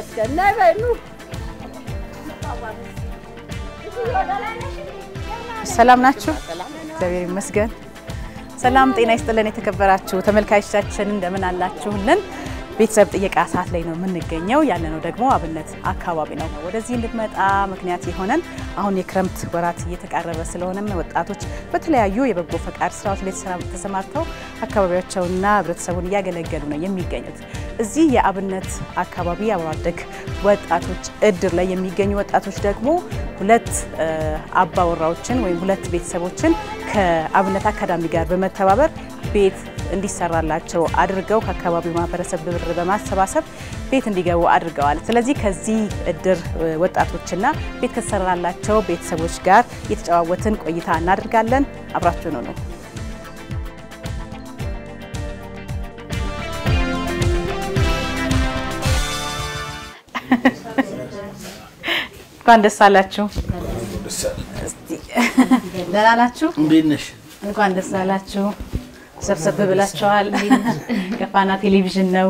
ይመስገን ናይ በሉ ሰላም ናችሁ እግዚአብሔር ይመስገን ሰላም ጤና ይስጥልን የተከበራችሁ ተመልካቾቻችን እንደምን አላችሁልን ቤተሰብ ጥየቃ ሰዓት ላይ ነው የምንገኘው ያለነው ደግሞ አብነት አካባቢ ነው ወደዚህ እንድትመጣ ምክንያት ይሆነን አሁን የክረምት ወራት እየተቃረበ ስለሆነ ወጣቶች በተለያዩ የበጎ ፈቃድ ስራዎች ላይ ተሰማርተው አካባቢያቸውና ህብረተሰቡን ያገለገሉ ነው የሚገኙት እዚህ የአብነት አካባቢ አብራደግ ወጣቶች እድር ላይ የሚገኙ ወጣቶች ደግሞ ሁለት አባወራዎችን ወይ ሁለት ቤተሰቦችን ከአብነት አካዳሚ ጋር በመተባበር ቤት እንዲሰራላቸው አድርገው ከአካባቢው ማህበረሰብ ብር በማሰባሰብ ቤት እንዲገቡ አድርገዋል ስለዚህ ከዚህ እድር ወጣቶችና ቤት ከተሰራላቸው ቤተሰቦች ጋር የተጫዋወትን ቆይታ እናደርጋለን አብራችሁ ነው እንኳን ደስ አላችሁ ደህና ናችሁ እንዴት ነሽ እንኳን ደስ አላችሁ ሰብሰብ ብላችኋል ከፋና ቴሌቪዥን ነው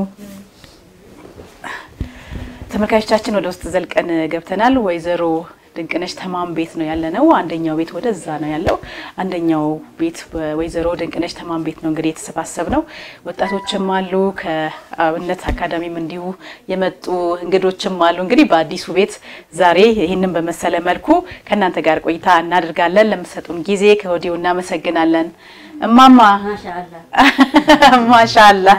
ተመልካቾቻችን ወደ ውስጥ ዘልቀን ገብተናል ወይዘሮ ድንቅነሽ ተማም ቤት ነው ያለነው አንደኛው ቤት ወደዛ ነው ያለው አንደኛው ቤት ወይዘሮ ድንቅነሽ ተማም ቤት ነው እንግዲህ የተሰባሰብነው ወጣቶችም አሉ ከአብነት አካዳሚም እንዲሁ የመጡ እንግዶችም አሉ እንግዲህ በአዲሱ ቤት ዛሬ ይሄንን በመሰለ መልኩ ከናንተ ጋር ቆይታ እናደርጋለን ለምሰጡን ጊዜ ከወዲሁ እናመሰግናለን እማማ ማሻአላህ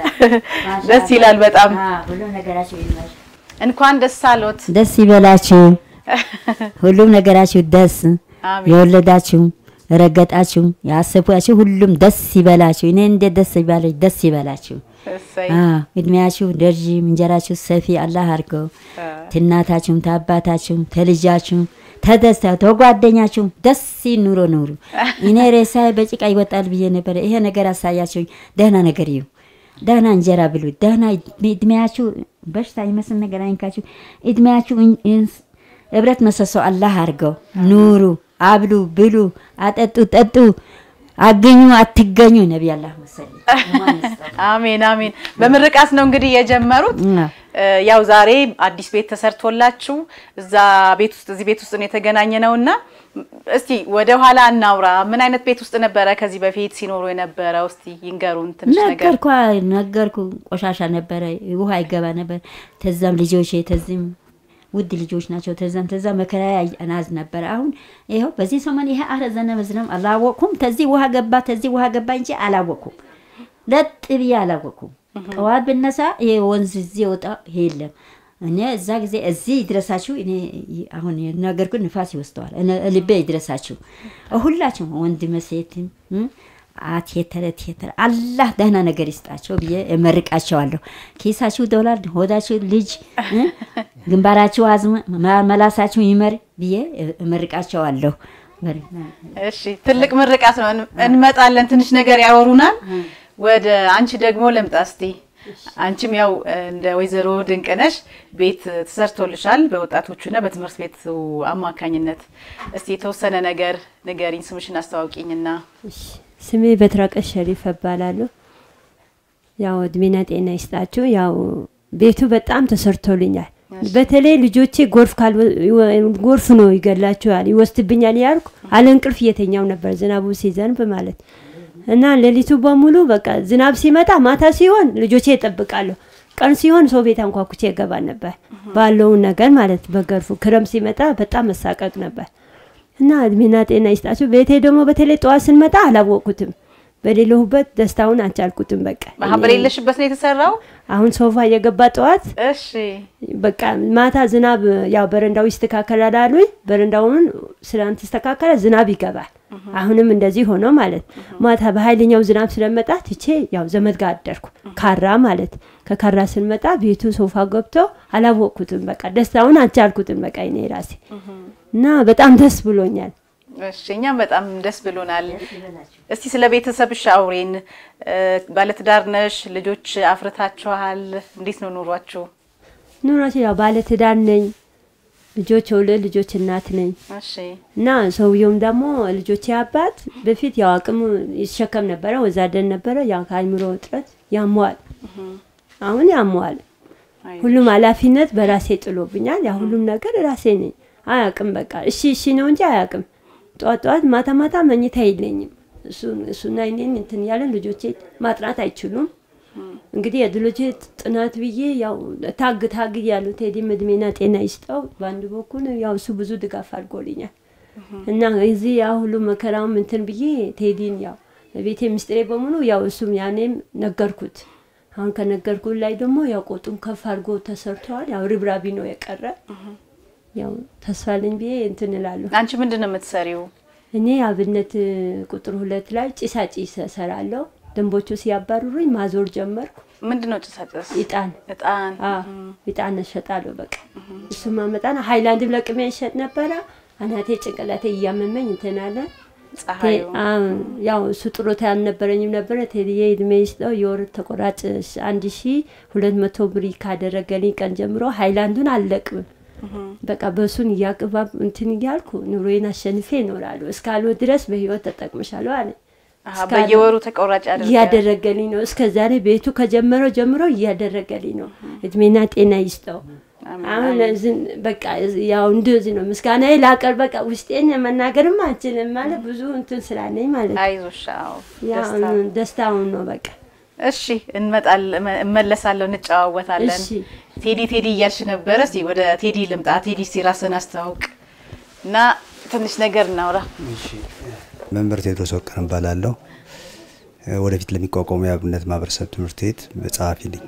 ደስ ይላል በጣም ሁሉ ነገራችሁ ይመሽ እንኳን ደስ አሎት ደስ ይበላችሁ ሁሉም ነገራችሁ ደስ የወለዳችሁ ረገጣችሁ ያሰፋችሁ ሁሉም ደስ ይበላችሁ እኔ እንደ ደስ ይበላችሁ እድሜያችሁ ደርጂ እንጀራችሁ ሰፊ አላህ አርገው ትናታችሁ ታባታችሁ ተልጃችሁ ተደስታ ተጓደኛችሁ ደስ ኑሮ ኑሩ እኔ ሬሳ በጭቃ ይወጣል ብዬ ነበር ይሄ ነገር አሳያችሁ ደህና ነገር ይው ደህና እንጀራ ብሉ ደህና እድሜያችሁ በሽታ ይመስል ነገር አይንካችሁ እድሜያችሁ እብረት መሰሶ አላህ አርገው ኑሩ አብሉ ብሉ አጠጡ ጠጡ አገኙ አትገኙ ነብይ አላህ መሰለኝ አሜን አሜን በመርቃት ነው እንግዲህ የጀመሩት ያው ዛሬ አዲስ ቤት ተሰርቶላችሁ እዛ ቤት ውስጥ እዚህ ቤት ውስጥ ነው የተገናኘነውና እስቲ ወደ ኋላ እናውራ ምን አይነት ቤት ውስጥ ነበር ከዚህ በፊት ሲኖሩ የነበረው እስቲ ይንገሩን ትንሽ ነገር ነገርኩ ቆሻሻ ነበር ውሃ ይገባ ነበር ተዛም ልጆች ተዝም ውድ ልጆች ናቸው ተዛ መከራ አናዝ ነበር አሁን ይሄው በዚህ ሰሞን ይሄ አረዘነ መዝነም አላወኩም ተዚህ ውሃ ገባ እንጂ አላወኩም ለጥብያ አላወኩም ጠዋት በነሳ ይሄ ወንዝ እዚህ ወጣ ሄለም እኔ እዛ ጊዜ እዚህ ድረሳችሁ እኔ አሁን ነገርኩ ንፋስ ይወስደዋል እኔ ልቤ ይድረሳችሁ ሁላችሁ ወንድም ሴትም አትየተረ አላህ ደህና ነገር ይስጣቸው ብዬ እመርቃቸዋለሁ ኪሳችሁ ዶላር ሆዳችሁ ልጅ ግንባራችሁ አዝም መላሳችሁ ይመር ብዬ እመርቃቸዋለሁ እሺ ትልቅ ምርቃት ነው እንመጣለን ትንሽ ነገር ያወሩናል ወደ አንቺ ደግሞ ለምጣስቲ አንቺም ያው እንደ ወይዘሮ ድንቅነሽ ቤት ተሰርቶልሻል በወጣቶቹና በትምህርት ቤቱ አማካኝነት እስቲ የተወሰነ ነገር ንገሪኝ ስምሽን አስተዋውቂኝና ስሜ በትራቀሽ ሸሪፍ እባላለሁ ያው እድሜና ጤና ይስጣችሁ ያው ቤቱ በጣም ተሰርቶልኛል በተለይ ልጆቼ ጎርፍ ነው ይገላቸዋል ይወስድብኛል ያልኩ አለንቅልፍ እየተኛው ነበር ዝናቡ ሲዘንብ ማለት እና ለሊቱ በሙሉ በቃ ዝናብ ሲመጣ ማታ ሲሆን ልጆቼ ይጠብቃለሁ ቀን ሲሆን ሰው ቤት አንኳኩቼ ይገባ ነበር ባለው ነገር ማለት በገርፉ ክረም ሲመጣ በጣም መሳቀቅ ነበር እና እድሜና ጤና ይስጣችሁ ቤቴ ደግሞ በተለይ ጧት ስንመጣ አላወቁትም በሌለሁበት ደስታውን አንቻልኩትም በቃ ማህበር የለሽበት ነው የተሰራው አሁን ሶፋ የገባ ጧት እሺ በቃ ማታ ዝናብ ያው በረንዳው ይስተካከላል አሉኝ በረንዳውን ስላንት ይስተካከለ ዝናብ ይገባል አሁንም እንደዚህ ሆኖ ማለት ማታ በኃይለኛው ዝናብ ስለመጣ ትቼ ያው ዘመድ ጋር አደርኩ ካራ ማለት ከካራ ስንመጣ ቤቱ ሶፋ ገብቶ አላወቁትም በቃ ደስታውን አንቻልኩትም በቃ እኔ ራሴ እና በጣም ደስ ብሎኛል እኛም በጣም ደስ ብሎናል እስቲ ስለ ቤተሰብሽ አውሪን ባለትዳር ነሽ ልጆች አፍርታችኋል እንዴት ነው ኑሯችሁ ኑሯችሁ ያው ባለትዳር ነኝ ልጆች ሁለት ልጆች እናት ነኝ እሺ እና ሰውየውም ደግሞ ልጆች አባት በፊት ያው አቅሙ ይሸከም ነበር ወዛደን ነበር ያው ካይምሮ ጥረት ያሟል አሁን ያሟል ሁሉም ኃላፊነት በራሴ ጥሎብኛል ያ ሁሉም ነገር ራሴ ነኝ አያቅም በቃ እሺ ነው እንጂ አያቅም ጧት ማታ መኝታ የለኝም እሱና እኔን እንትን ያለን ልጆቼ ማጥናት አይችሉም እንግዲህ የድሎቼ ጥናት ብዬ ያው ታግ ያሉ ቴዲ መድሜና ጤና ይስጠው ባንድ በኩል ያው እሱ ብዙ ድጋፍ አድርጎልኛል እና እዚህ ያ ሁሉ መከራው እንትን ብዬ ቴዲን ያው ቤቴ ምስጥሬ በሙሉ ያው እሱም ያኔም ነገርኩት አሁን ከነገርኩት ላይ ደግሞ ያው ቆጡም ከፍ አድርጎ ተሰርቷል ያው ሪብራቢ ነው የቀረ ያው ተስፋልኝ ብዬ እንትን እላለሁ አንቺ ምንድነው የምትሰሪው እኔ አብነት ቁጥር 2 ላይ ጭሳጭስ ሰራለሁ ደንቦቹ ሲያባሩሩኝ ማዞር ጀመርኩ ምንድነው ጭሳጭስ ኢጣን ኢጣን ሸጣለሁ በቃ እሱ ማመጣና ሃይላንድ ለቅሜ ይሸጥ ነበር አናቴ ጭንቅላቴ ያመመኝ እንተናለ ፀሐዩ ያው እሱ ጥሮታ ያልነበረኝም ነበር ቴዲዬ እድሜይስጠው የወር ተቆራጭ 1200 ብር ካደረገልኝ ቀን ጀምሮ ሃይላንዱን አለቅም በቃ በሱን ያቀባብ እንትን ይያልኩ ኑሮዬን አሸንፌ እኖራለሁ እስካሉ ድረስ በህይወት ተጠቅመሻለሁ አለ በየወሩ ተቆራጭ ያደረገልኝ ነው እስከዛሬ ቤቱ ከጀመረው ጀምሮ ያደረገልኝ ነው እድሜና ጤና ይስጠው አሁን በቃ ያው እንደዚህ ነው ምስጋናዬ ላቀር በቃ ውስጤን መናገርም አንችልም ማለት ብዙ እንትን ስላለኝ ማለት አይዞሻው ደስታው ነው በቃ እሺ እንመለሳለን እንጫወታለን ቴዲ እያልሽ ነበር እስቲ ወደ ቴዲ ልምጣ ቴዲ ሲራስን አስተዋውቅ እና ትንሽ ነገር እናውራ እሺ መምህር ቴድሮስ ወርቅነህ ባላለው ወደፊት ለሚቋቋመው የአብነት ማህበረሰብ ትምህርት ቤት ጸሐፊ ነኝ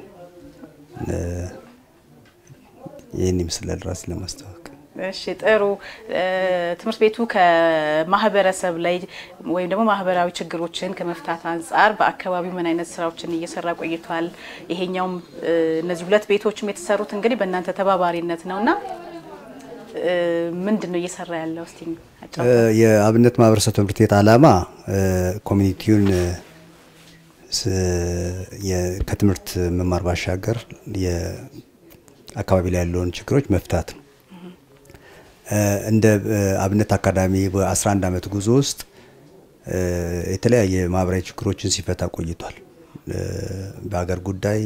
የኔ ምስላል ራስ ለማስተዋወቅ እሺ ጥሩ ትምህርት ቤቱ ከማህበረሰብ ላይ ወይም ደግሞ ማህበራዊ ችግሮችን ከመፍታት አንፃር በአካባቢው ምን አይነት ስራዎችን እየሰራ ቆይቷል ይሄኛው እነዚህ ሁለት ቤቶችም የተሰሩት እንግዲህ በእናንተ ተባባሪነት ነውና ምንድነው እየሰራ ያለው እስቲ የአብነት ማህበረሰብ ትምህርት ቤት ዓላማ ኮሚኒቲውን ከትምህርት መማር ባሻገር የአካባቢ ላይ ያለውን ችግሮች መፍታት ነው እንደ አብነት አካዳሚ በ11 አመት ጉዞ ውስጥ የተለያየ ማህበራዊ ችግሮችን ሲፈታ ቆይቷል በአገር ጉዳይ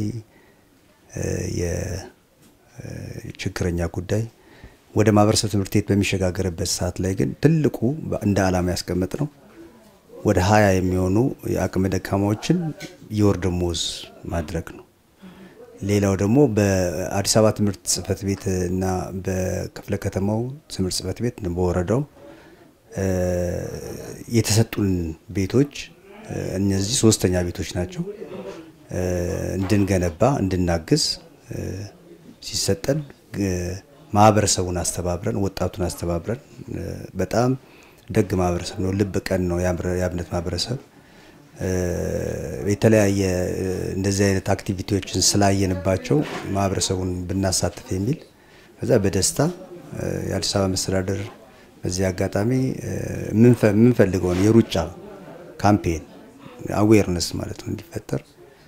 የችግረኛ ጉዳይ ወደ ማህበረሰብ ትምህርት ቤት በሚሸጋገርበት ሰዓት ላይ ግን ትልቁ እንደ ዓላማ ያስቀመጥነው ወደ 20 የሚሆኑ የአቅመ ደካማዎችን የወር ደሞዝ ማድረግ ነው ሌላው ደግሞ በአዲስ አበባ ትምህርት ጽፈት ቤት እና በክፍለ ከተማው ትምህርት ጽፈት ቤት በወረዳው የተሰጡን ቤቶች እነዚህ ሶስተኛ ቤቶች ናቸው እንድንገነባ እንድናግዝ ሲሰጠን ማህበረሰቡን አስተባብረን ወጣቱን አስተባብረን በጣም ደግ ማህበረሰብ ነው ልብ ቀን ነው የአብነት ማህበረሰብ የተለያየ እንደዚህ አይነት አክቲቪቲዎችን ስላየንባቸው ማህበረሰቡን ብናሳትፍ የሚል ከዛ በደስታ የአዲስ አበባ መስተዳድር በዚህ አጋጣሚ ምን ፈልገው ነው የሩጫ ካምፔን አዌርነስ ማለት ነው እንዲፈጠር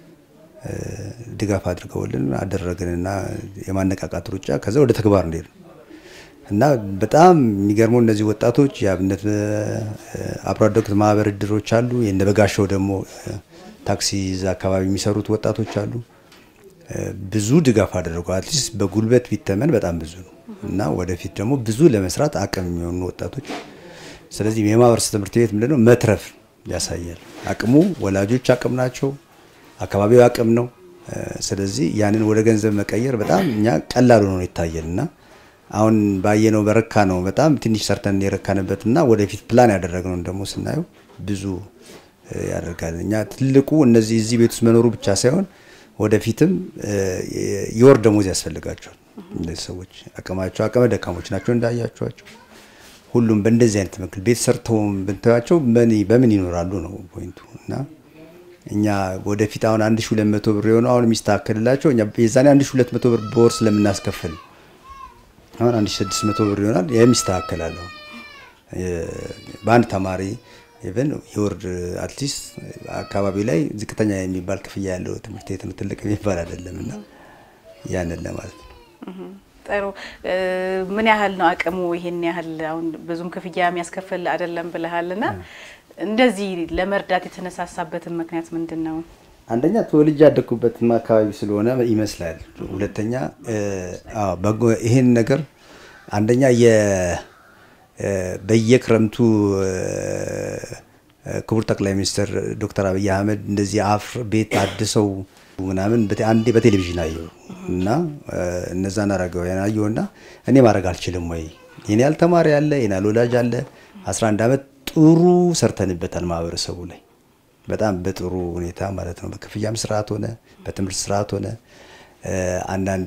ድጋፍ አድርገውልን አደረግንና የማነቃቃት ሩጫ ከዛ ወደ ተግባር እንደ እና በጣም የሚገርመው እነዚህ ወጣቶች የአብነት አፕሮዳክት ማህበር ድሮች አሉ የነበጋሻው ደግሞ ታክሲ አካባቢ የሚሰሩት ወጣቶች አሉ ብዙ ድጋፍ አደረጉ አትሊስት በጉልበት ቢተመን በጣም ብዙ ነው እና ወደፊት ደግሞ ብዙ ለመስራት አቅም የሚሆኑ ወጣቶች ስለዚህ የማህበረሰብ ትምህርት ቤት ምንድነው መትረፍ ያሳያል አቅሙ ወላጆች አቅም ናቸው አካባቢው አቅም ነው ስለዚህ ያንን ወደ ገንዘብ መቀየር በጣም እኛ ቀላል ሆኖ ይታየልና አሁን ባየነው በረካ ነው በጣም ትንሽ ሰርተን የረካንበትና ወደፊት ፕላን ያደረግነው ደግሞ ስናየው ብዙ ያደርጋል እኛ ትልቁ እነዚህ እዚህ ቤት ውስጥ መኖሩ ብቻ ሳይሆን ወደፊትም የወር ደሞዝ ያስፈልጋቸዋል እንደዚህ ሰዎች አቅማቸው አቅመ ደካሞች ናቸው እንዳያቸዋቸው ሁሉም በእንደዚህ አይነት ምክል ቤት ሰርተው ብንታያቸው በምን ይኖራሉ ነው ፖይንቱ እና እኛ ወደፊት አሁን 1200 ብር የሆነው አሁን የሚስተካከልላቸው እኛ የዛኔ 1200 ብር በወር ስለምናስከፍል አሁን 1600 ብር ይሆናል የሚስተካከላል በአንድ ተማሪ ኢቭን የወር አትሊስት አካባቢ ላይ ዝቅተኛ የሚባል ክፍያ ያለው ትምህርት ቤት ነው ትልቅ የሚባል አይደለምና ያንን ለማለት ነው ጥሩ ምን ያህል ነው አቅሙ ይሄን ያህል አሁን ብዙም ክፍያ የሚያስከፍል አይደለም ብለሃልና እንደዚህ ለመርዳት የተነሳሳበት ምክንያት ምንድነው አንደኛ ተወልጄ ያደኩበት አካባቢ ስለሆነ ይመስላል። ሁለተኛ ይሄን ነገር አንደኛ በየክረምቱ ክቡር ጠቅላይ ሚኒስትር ዶክተር አብይ አህመድ እንደዚህ አፍር ቤት አድሰው ምናምን አንዴ በቴሌቪዥን አየሁ እና እነዛን አረጋውያን አየሁና እኔ ማድረግ አልችልም ወይ የኔ ያልተማረ ያለ የኔ ወላጅ አለ 11 አመት ጥሩ ሰርተንበታል ማህበረሰቡ ላይ በጣም በጥሩ ሁኔታ ማለት ነው። በክፍያም ስርዓት ሆነ በትምህርት ስርዓት ሆነ አንዳንዴ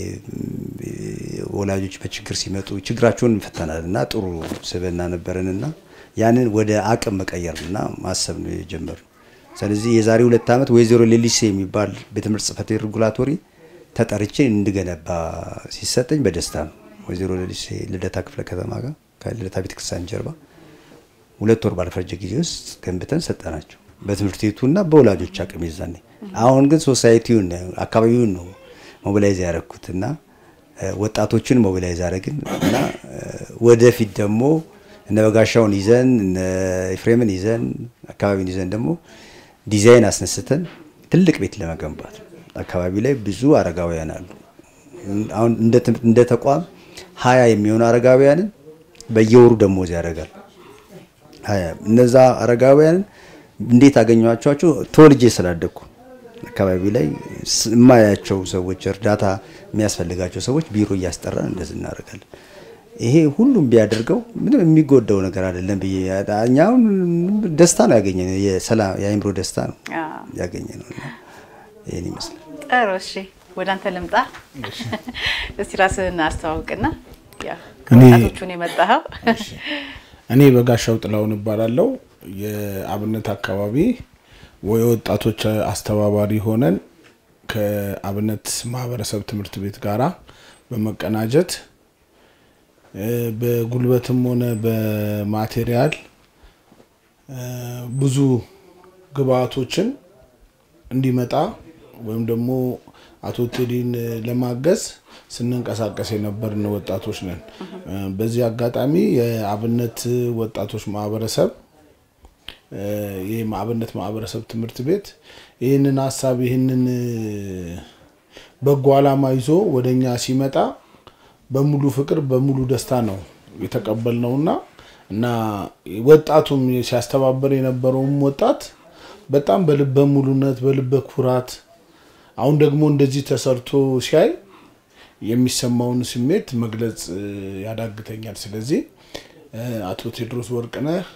ወላጆች በችግር ሲመጡ ችግራቸውን እንፈተናልና ጥሩ ስብዕና ነበርንና ያንን ወደ አቅም መቀየርና ማሰብ ነው የጀመረው። ስለዚህ የዛሬ 2 አመት ወይዘሮ ሌሊሴ የሚባል በትምህርት ጽፈት ሬጉላቶሪ ተጠርቼ እንድገነባ ሲሰጠኝ በደስታ ነው። ወይዘሮ ሌሊሴ ልደታ ክፍለ ከተማ ጋር ከልደታ ቤተክርስቲያን ጀርባ 2 ወር ባልፈጀ ጊዜ ውስጥ ገንብተን ሰጠናቸው በትምህርት ቤቱና በወላጆች አቅም ይዛኔ። አሁን ግን ሶሳይቲውን አካባቢውን ነው ሞቢላይዝ ያደረኩትና ወጣቶችን ሞቢላይዝ አደረግን እና ወደፊት ደግሞ እነ በጋሻውን ይዘን እነ ኤፍሬምን ይዘን አካባቢን ይዘን ደግሞ ዲዛይን አስነስተን ትልቅ ቤት ለመገንባት አካባቢ ላይ ብዙ አረጋውያን አሉ። አሁን እንደ ተቋም 20 የሚሆኑ አረጋውያንን በየወሩ ደሞዝ ያደርጋል። 20 እነዛ አረጋውያንን እንዴት አገኘዋቸው? ተወልጄ ስላደኩ አካባቢ ላይ የማያቸው ሰዎች እርዳታ የሚያስፈልጋቸው ሰዎች ቢሮ እያስጠራን እንደዚህ እናደርጋለን። ይሄ ሁሉም ቢያደርገው ምንም የሚጎዳው ነገር አይደለም በእኛው ደስታ ነው ያገኘነው የሰላም የአይምሮ ደስታ ነው ያገኘነው እና ይሄን ይመስላል። ጥሩ እሺ ወደ አንተ ልምጣ። እስቲ ራስህን አስተዋውቅና ያ ወጣቶቹን የመጣኸው እኔ በጋሻው ጥላውን እባላለሁ የአብነት አካባቢ ወጣቶች አስተባባሪ ሆነን ከአብነት ማህበረሰብ ትምህርት ቤት ጋራ በመቀናጀት በጉልበትም ሆነ በማቴሪያል ብዙ ግብአቶችን እንዲመጣ ወይም ደግሞ አቶ ቴዲን ለማገዝ ስንንቀሳቀስ የነበርን ወጣቶች ነን። በዚህ አጋጣሚ የአብነት ወጣቶች ማህበረሰብ የአብነት ማህበረሰብ ትምህርት ቤት ይሄንን ሐሳብ ይሄንን በጎ ዓላማ ይዞ ወደኛ ሲመጣ በሙሉ ፍቅር በሙሉ ደስታ ነው የተቀበልነውና እና ወጣቱም ሲያስተባበር የነበረው ወጣት በጣም በልበ ሙሉነት በልበ ኩራት አሁን ደግሞ እንደዚህ ተሰርቶ ሲያይ የሚሰማውን ስሜት መግለጽ ያዳግተኛል። ስለዚህ አቶ ቴድሮስ ወርቅነህ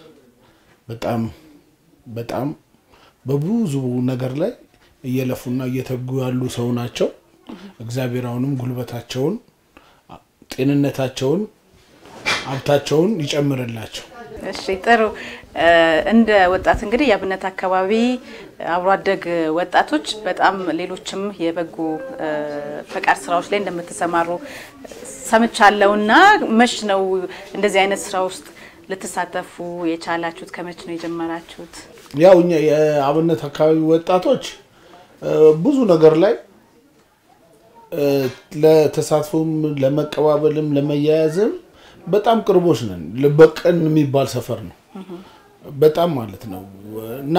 በጣም በብዙ ነገር ላይ እየለፉና እየተጉ ያሉ ሰው ናቸው። እግዚአብሔር አሁንም ጉልበታቸውን ጤንነታቸውን ሀብታቸውን ይጨምርላቸው። እሺ ጥሩ እንደ ወጣት እንግዲህ የአብነት አካባቢ አብሮ አደግ ወጣቶች በጣም ሌሎችም የበጎ ፈቃድ ስራዎች ላይ እንደምትሰማሩ ሰምቻለሁና መች ነው እንደዚህ አይነት ስራ ውስጥ ልትሳተፉ የቻላችሁት? ከመች ነው የጀመራችሁት? ያው እኛ የአብነት አካባቢ ወጣቶች ብዙ ነገር ላይ ለተሳትፎም ለመቀባበልም ለመያያዝም በጣም ቅርቦች ነን። ለበቀን የሚባል ሰፈር ነው በጣም ማለት ነው እና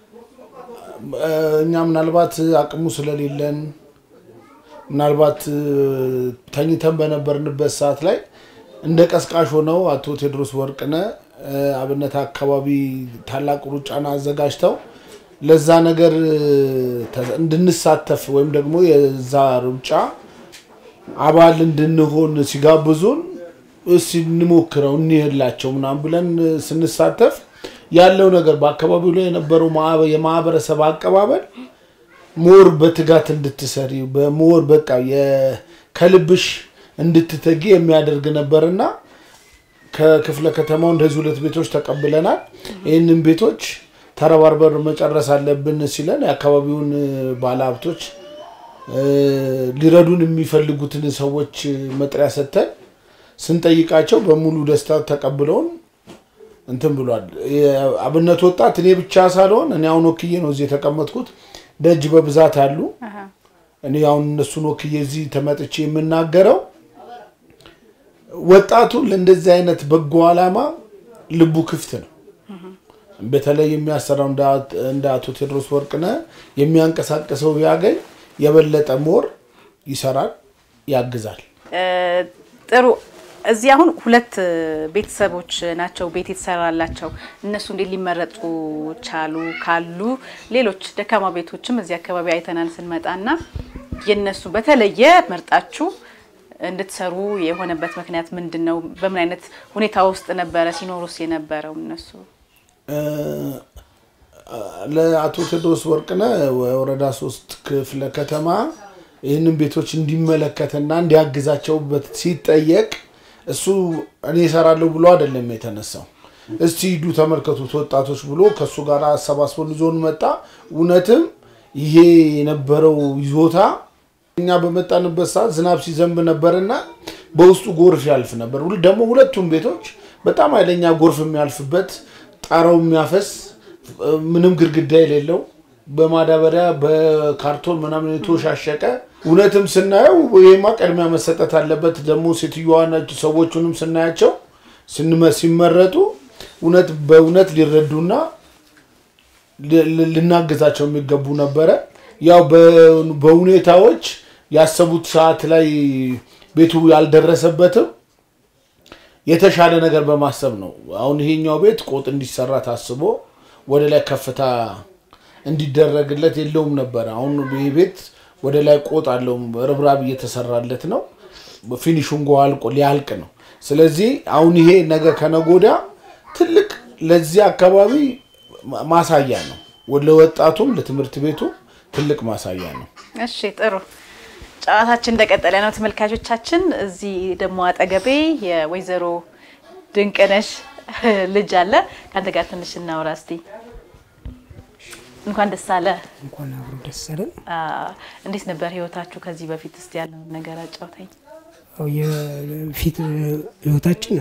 እኛ ምናልባት አቅሙ ስለሌለን ምናልባት ተኝተን በነበርንበት ሰዓት ላይ እንደ ቀስቃሽ ሆነው አቶ ቴድሮስ ወርቅነህ አብነት አካባቢ ታላቅ ሩጫና አዘጋጅተው ለዛ ነገር እንድንሳተፍ ወይም ደግሞ የዛ ሩጫ አባል እንድንሆን ሲጋብዙን እስቲ እንሞክረው እንይላቸው ምናምን ብለን ስንሳተፍ ያለው ነገር በአካባቢው ላይ የነበረው የማህበረሰብ አቀባበል ሞር በትጋት እንድትሰሪ በሞር በቃ ከልብሽ እንድትተጊ የሚያደርግ ነበርና ከክፍለ ከተማው እንደዚህ 2 ቤቶች ተቀብለናል። ይሄንን ቤቶች ተረባርበር መጨረስ አለብን ሲለን የአካባቢውን ባለሀብቶች ሊረዱን የሚፈልጉትን ሰዎች መጥሪያ ሰጥተን ስንጠይቃቸው በሙሉ ደስታ ተቀብለውን እንትን ብሏል። አብነት ወጣት እኔ ብቻ ሳልሆን እኔ አሁን ወክዬ ነው እዚህ የተቀመጥኩት። ደጅ በብዛት አሉ። እኔ አሁን እነሱን ወክዬ እዚህ ተመጥቼ የምናገረው ወጣቱ ለእንደዚህ አይነት በጎ ዓላማ ልቡ ክፍት ነው በተለይ የሚያሰራው እንደ አቶ ቴድሮስ ወርቅነህ የሚያንቀሳቀሰው ያገኝ የበለጠ ሞር ይሰራል ያግዛል ጥሩ እዚህ አሁን ሁለት ቤተሰቦች ናቸው ቤት የተሰራላቸው እነሱ እንዴ ሊመረጡ ቻሉ ካሉ ሌሎች ደካማ ቤቶችም እዚህ አካባቢ አይተናል ስንመጣና የነሱ በተለየ መርጣችሁ እንድትሰሩ የሆነበት ምክንያት ምንድነው በምን አይነት ሁኔታ ውስጥ ነበር ሲኖሩስ የነበረው እነሱ ለአቶ ቴድሮስ ወርቅነህ ወረዳ 3 ክፍለ ከተማ ይሄንን ቤቶች እንዲመለከተና እንዲያግዛቸው ሲጠየቅ እሱ እኔ እሰራለሁ ብሎ አይደለም የተነሳው እስቲ ሂዱ ተመልከቱት ወጣቶች ብሎ ከሱ ጋር አሰባስቦ ልጆን መጣ እውነትም ይሄ የነበረው ይዞታ እኛ በመጣንበት ሰዓት ዝናብ ሲዘንብ ነበርና በውስጡ ጎርፍ ያልፍ ነበር ደግሞ ሁለቱም ቤቶች በጣም አይለኛ ጎርፍ የሚያልፍበት ጣራው የሚያፈስ ምንም ግድግዳ የሌለው በማዳበሪያ በካርቶን ምናምን የተሻሸቀ እውነትም ስናየው ይሄማ ቀድሚያ መሰጠት አለበት ደግሞ ሴትዮዋና ሰዎቹንም ስናያቸው ሲመረጡ በእውነት ሊረዱና ልናገዛቸው የሚገቡ ነበር ያው በሁኔታዎች ያሰቡት ሰዓት ላይ ቤቱ ያልደረሰበትም የተሻለ ነገር በማሰብ ነው አሁን ይሄኛው ቤት ቆጥ እንዲሰራ ታስቦ ወደ ላይ ከፍታ እንዲደረግለት የለውም ነበር አሁን ይሄ ቤት ወደ ላይ ቆጥ አለው ረብራብ እየተሰራለት ነው ፊኒሺንጉ አልቆ ሊያልቅ ነው ስለዚህ አሁን ይሄ ነገር ከነጎዳ ትልቅ ለዚህ አካባቢ ማሳያ ነው ወጣቱም ለትምህርት ቤቱ ትልቅ ማሳያ ነው እሺ ጥሩ ጫዋታችን እንደቀጠለ ነው ተመልካቾቻችን እዚህ ደግሞ አጠገቤ የወይዘሮ ድንቅነሽ ልጅ አለ ካንተ ጋር ትንሽ እናውራ እስቲ እንኳን ደስ አለ እንኳን አብሮ ደስ አለን እንዴት ነበር ህይወታችሁ ከዚህ በፊት እስቲ ያለው ነገር አጫውተኝ አው የፊት ህይወታችን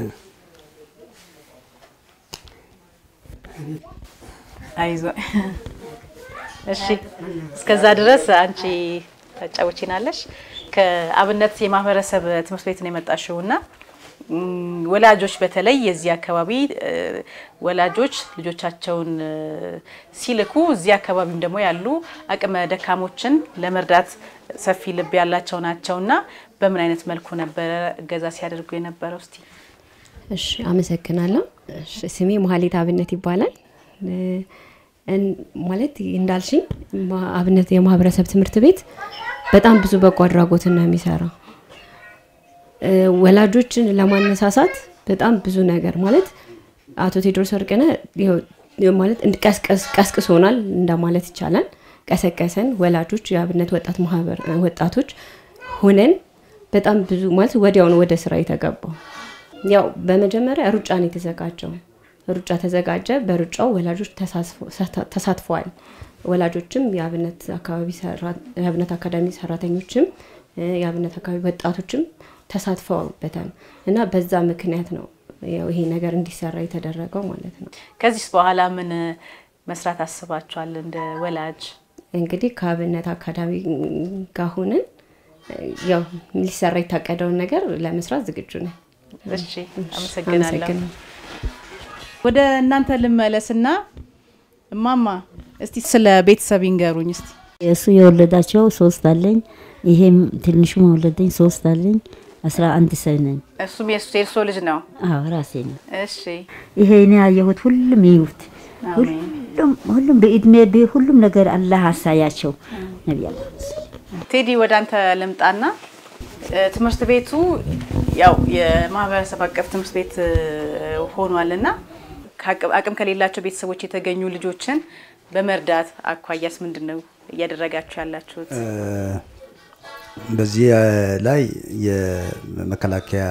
አይዞ እሺ እስከዛ ድረስ አንቺ ታጫውቺናለሽ ከአብነት የማህበረሰብ ትምህርት ቤት ነው የመጣሽውና ወላጆች በተለይ የዚህ አካባቢ ወላጆች ልጆቻቸውን ሲልኩ እዚህ አካባቢም ደግሞ ያሉ አቅመ ደካሞችን ለመርዳት ሰፊ ልብ ያላቸው ናቸውና በምን አይነት መልኩ ነበር ገዛ ሲያደርጉ የነበረው እስቲ እሺ አመሰግናለሁ እሺ ስሜ መሐሌት አብነት ይባላል ማለት እንዳልሽኝ አብነት የማህበረሰብ ትምህርት ቤት በጣም ብዙ በጎ አድራጎትና የሚሰራ ወላጆችን ለማነሳሳት በጣም ብዙ ነገር ማለት አቶ ቴድሮስ ወርቅነህ ማለት ቀስቅሶናል እንደማለት ይቻላል ቀሰቀሰን ወላጆች የአብነት ወጣት ማህበር ወጣቶች ሆነን በጣም ብዙ ማለት ወዲያው ነው ወደ ስራ የተገባው ያው በመጀመሪያ ሩጫ ነው የተዘጋጀው ሩጫ ተዘጋጀ በሩጫው ወላጆች ተሳትፈዋል ወላጆችም የአብነት አካዳሚ ሰራተኞችም የአብነት አካባቢ ወጣቶችም ተሳትፈውበታል እና በዛ ምክንያት ነው ያው ይሄ ነገር እንዲሰራ የተደረገው ማለት ነው ከዚህስ በኋላ ምን መስራት አስባችኋል እንደ ወላጅ እንግዲህ ከአብነት አካዳሚ ጋር ሆነን ያው ሊሰራ የታቀደውን ነገር ለመስራት ዝግጁ ነን እሺ አመሰግናለሁ ወደ እናንተ ልመለስና ማማ እስቲ ስለ ቤተሰብ ይንገሩኝ እስቲ እሱ የወለዳቸው 3 አለኝ ይሄም ትንሹ ወለደኝ 3 አለኝ 11 ሰው ነኝ እሱም የሱ ልጅ ነው አዎ ራሴ ነው እሺ ይሄ እኔ ያየሁት ሁሉም ይውት ሁሉም በእድሜ ሁሉም ነገር አላህ አሳያቸው ነብያላ ቴዲ ወደ አንተ ልምጣና ትምህርት ቤቱ ያው የማህበረሰብ አቀፍ ትምህርት ቤት ሆኗልና አቅም ከሌላቸው ቤተሰቦች የተገኙ ልጆችን በመርዳት አኳያስ ምንድነው እያደረጋችሁ ያላችሁት በዚህ ላይ የመከላከያ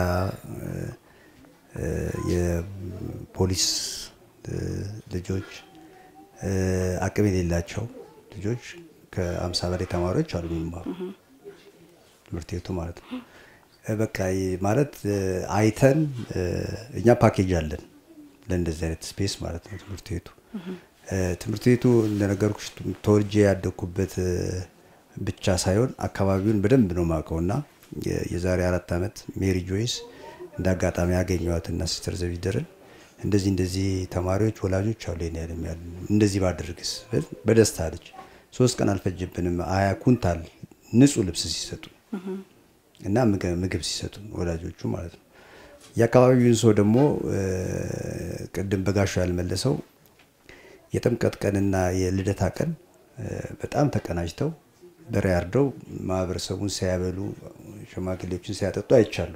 የፖሊስ ልጆች አቅም የሌላቸው ልጆች ከ50 በላይ ተማሪዎች አሉ የሚማሩ ትምህርት ቤቱ ማለት ነው በቃ ማለት አይተን እኛ ፓኬጅ አለን ለእንደዚህ አይነት ስፔስ ማለት ነው ትምህርት ቤቱ እንደነገርኩሽ ተወልጄ ያደኩበት ብቻ ሳይሆን አካባቢውን በደንብ ነው ማቀውና የዛሬ 4 አመት ሜሪ ጆይስ እንዳጋጣሚ ያገኘዋትና ሲስተር ዘቢደርን እንደዚህ ተማሪዎች ወላጆች አሉ ያለ እንደዚህ ባደርግስ በደስታ ልጅ 3 ቀን አልፈጀብንም 20 ኩንታል ንጹህ ልብስ ሲሰጡ እና ምግብ ሲሰጡ ወላጆቹ ማለት ነው ያካባቢውን ሰው ደግሞ ቀደም በጋሹ ያልመለሰው የጥምቀት ቀንና የልደታ ቀን በጣም ተቀናጅተው በሪያርደው ማህበረሰቡን ሲያበሉ ሽማግሌዎችን ሲያጠጡ አይቻሉ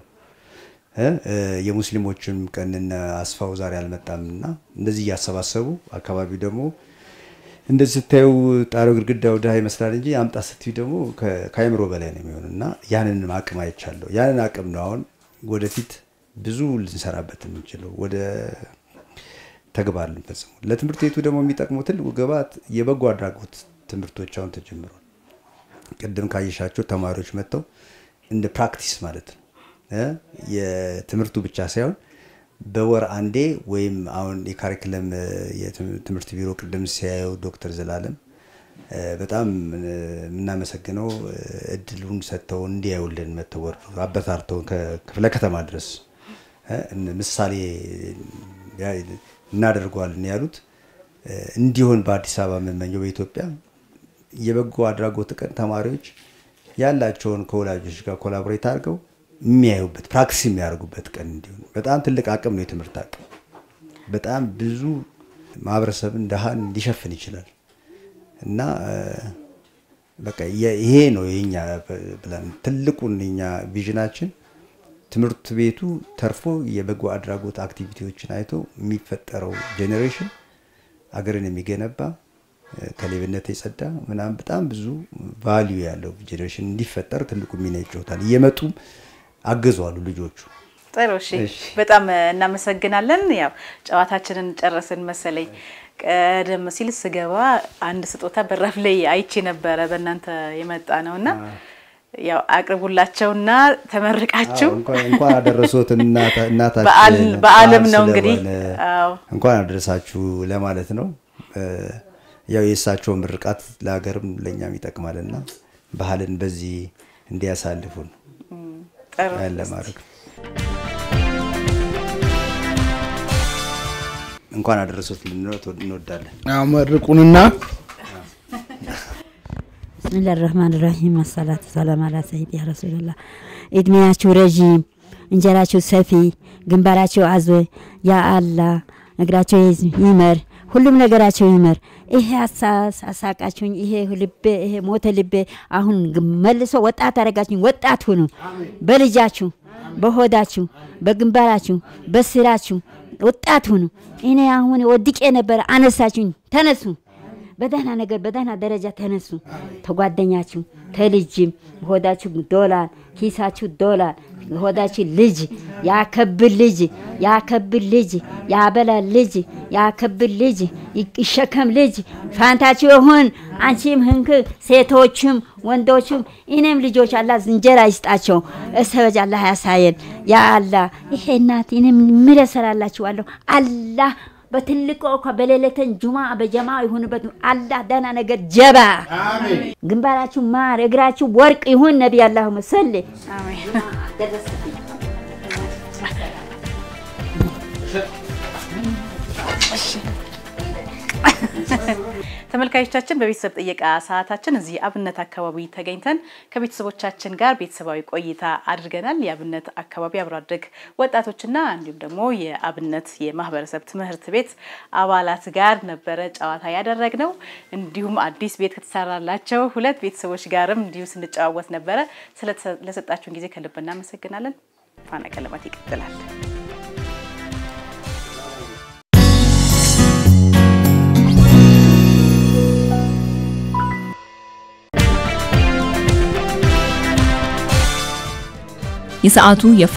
የሙስሊሞችን ቀንና አስፋው ዛሬ አልመጣምና እንደዚህ ያሰባሰቡ አካባቢው ደግሞ እንደዚህ ታዩ ጣሪያው ግድግዳው ዳይ መስላል እንጂ አምጣ ስትይ ደግሞ ከአይምሮ በላይ ነው የሚሆንና ያንን አቅም አይቻለሁ ያንን አቅም ነው አሁን ወደፊት ብዙ ልንሰራበት የምንችለው ወደ ተግባር ልንፈጽመው ለትምህርት ቤቱ ደግሞ የሚጠቅመው ትልቁ ግብዓት የበጎ አድራጎት ትምህርቶች አሁን ተጀምሯል ቀደም ካየሻቸው ተማሪዎች መጥተው እንደ ፕራክቲስ ማለት ነው የትምህርቱ ብቻ ሳይሆን በወር አንዴ ወይም አሁን የካሪኩለም የትምህርት ቢሮ ቀደም ሲያየው ዶክተር ዘላለም በጣም ምናመሰግነው እድሉን ሰጥተው እንዲያዩልን መተወር አበታርተው ከክፍለ ከተማ ድረስ ምሳሌ እናደርጓልን ያሉት እንዲሆን በአዲስ አበባ መመኘው በኢትዮጵያ የበጎ አድራጎት ቀን ተማሪዎች ያላቸውን ከወላጆች ጋር ኮላቦሬት አድርገው የሚያዩበት ፕራክቲስ የሚያደርጉበት ቀን እንዲሆን በጣም ትልቅ አቅም ነው የትምህርት አቅም በጣም ብዙ ማህበረሰብን ደሃን ሊሸፍን ይችላል እና በቃ ይሄ ነው የኛ ብለን ትልቁን የኛ ቪዥናችን ትምህርት ቤቱ ተርፎ የበጎ አድራጎት አክቲቪቲዎችን አይቶ የሚፈጠረው ጄኔሬሽን አገርን የሚገነባ ከሌብነት የጸዳ ምናምን በጣም ብዙ ቫልዩ ያለው ጄኔሬሽን እንዲፈጠር ትልቁ ሚና ይጫወታል እየመጡ አገዟሉ ልጆቹ ጥሩ እሺ በጣም እናመሰግናለን ያው ጨዋታችንን ጨረስን መሰለኝ ቀደም ሲል ስገባ አንድ ስጦታ በራፍ ላይ አይቼ ነበር በእናንተ የመጣ ነውና ያው አቅርቡላቸውና ተመርቃችሁ እንኳን አደረሶት እናታችን በዓለም ነው እንግዲህ እንኳን አደረሳችሁ ለማለት ነው ያው የሳቸው ምርቃት ለሀገርም ለኛም ይጠቅማልና ባህልን በዚህ እንዲያሳልፉን ጥሩ ለማድረግ እንኳን አደረሶት እንወዳለን አመርቁንና بسم الله الرحمن الرحيم والصلاة والسلام على سيدنا رسول الله إدمياتو رجيم انجراتو سفي ግንባራቸው አዞ ያ አላህ ነግራቸው ይመር ሁሉም ነገራቸው ይመር ይሄ አሳቃችሁኝ ይሄ ልቤ ይሄ ሞተ ልቤ አሁን መልሶ ወጣት አረጋችሁኝ ወጣት ሁኑ በልጃችሁ በሆዳችሁ በግንባራችሁ በስራችሁ ወጣት ሁኑ እኔ አሁን ወድቄ ነበር አነሳችሁኝ ተነሱ በደህና ነገር በደህና ደረጃ ተነሱ ተጓደኛችሁ ተልጅም ሆዳችሁ ዶላር ኪሳችሁ ዶላር ሆዳችሁ ልጅ ያከብል ልጅ ያበላ ልጅ ያከብል ልጅ ይሸከም ልጅ ፋንታችሁ ይሁን አንቺም ህንክ ሴቶችም ወንዶችም እኔም ልጆች አላህ እንጀራ ይስጣቸው እሰበጅ አላህ ያሳየን ያ አላህ ይሄ እናት እኔም ምረሰራላችሁ አላህ በትልቁ ከበለለተን ጁማ በጀማ ይሁንበት አላህ ደህና ነገር ጀባ አሜን ግንባራችሁ ማር እግራችሁ ወርቅ ይሁን ነብይ አላሁመ ሰለ አሜን ተመልካቾቻችን በቤተሰብ ጥየቃ ሰዓታችን እዚህ አብነት አካባቢ ተገኝተን ከቤተሰቦቻችን ጋር ቤተሰባዊ ቆይታ አድርገናል የአብነት አካባቢ አብሮ አደግ ወጣቶችና እንዲሁም ደግሞ የአብነት የማህበረሰብ ትምህርት ቤት አባላት ጋር ነበረ ጨዋታ ያደረግነው እንዲሁም አዲስ ቤት ከተሰራላቸው ሁለት ቤተሰቦች ጋርም እንዲሁ ስንጨዋወት ነበረ ስለሰጣችሁን ጊዜ ከልብ እናመሰግናለን ፋና ቀለማት ይቀጥላል የሰዓቱ